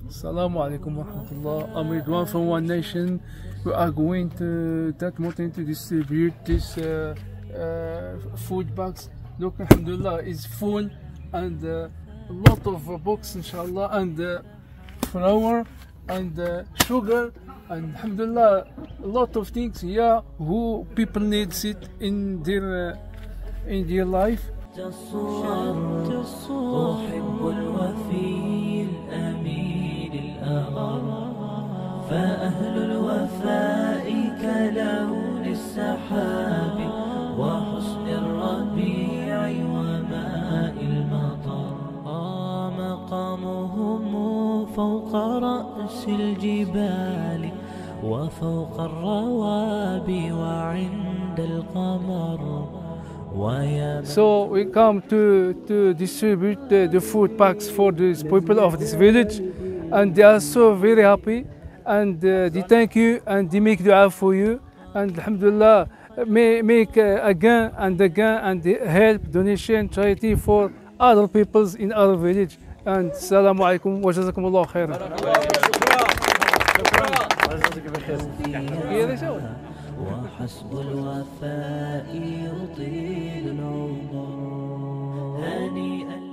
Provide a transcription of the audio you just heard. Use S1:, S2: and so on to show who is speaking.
S1: Assalamu alaikum wa rahmatullah. I'm Ridwan from One Nation. We are going to that mountain to distribute this food bags. Look, alhamdulillah, is full and a lot of books, inshallah, and flour and sugar, and alhamdulillah, a lot of things here who people needs it in their life.
S2: أحب الوفي الأمين الأغر، فأهل الوفاء كلون السحاب وحسن الربيع وماء المطر. مقامهم فوق رأس الجبال وفوق الروابي وعند القمر.
S1: So we come to distribute the food packs for the people of this village, and they are so very happy, and they thank you and they make dua for you, and alhamdulillah make again and again and help donation charity for other peoples in our village. And assalamu alaikum wa jazakumullah khairan.
S2: وحسب الوفاء يطيل العمر. هنيئا